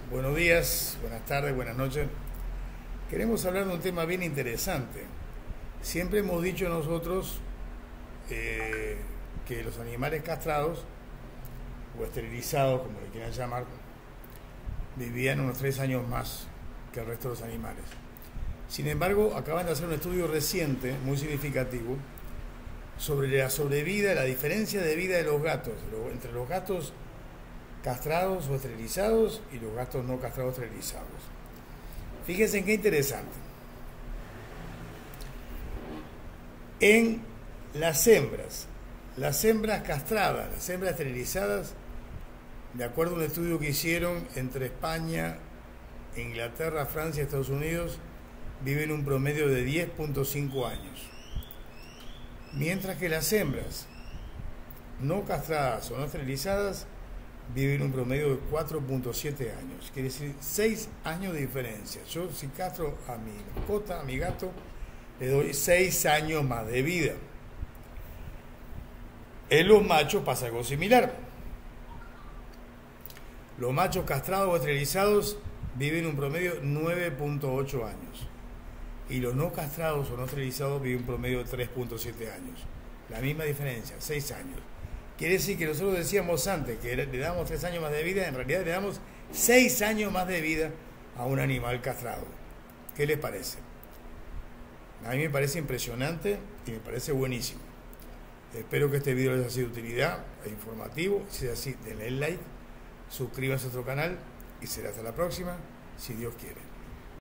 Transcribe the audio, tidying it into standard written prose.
Buenos días, buenas tardes, buenas noches. Queremos hablar de un tema bien interesante. Siempre hemos dicho nosotros que los animales castrados o esterilizados, como le quieran llamar, vivían unos 3 años más que el resto de los animales. Sin embargo, acaban de hacer un estudio reciente, muy significativo, sobre la sobrevida, la diferencia de vida de los gatos, entre los gatos castrados o esterilizados y los gatos no castrados o esterilizados. Fíjense qué interesante. En las hembras castradas, las hembras esterilizadas, de acuerdo a un estudio que hicieron entre España, Inglaterra, Francia y Estados Unidos, viven un promedio de 10.5 años. Mientras que las hembras no castradas o no esterilizadas viven un promedio de 4.7 años. Quiere decir 6 años de diferencia. Yo, si castro a mi mascota, a mi gato, le doy 6 años más de vida. En los machos pasa algo similar. Los machos castrados o esterilizados viven un promedio de 9.8 años. Y los no castrados o no esterilizados viven un promedio de 3.7 años. La misma diferencia, 6 años. Quiere decir que nosotros decíamos antes que le damos 3 años más de vida, en realidad le damos 6 años más de vida a un animal castrado. ¿Qué les parece? A mí me parece impresionante y me parece buenísimo. Espero que este video les haya sido de utilidad e informativo. Si es así, denle like, suscríbanse a nuestro canal y será hasta la próxima, si Dios quiere.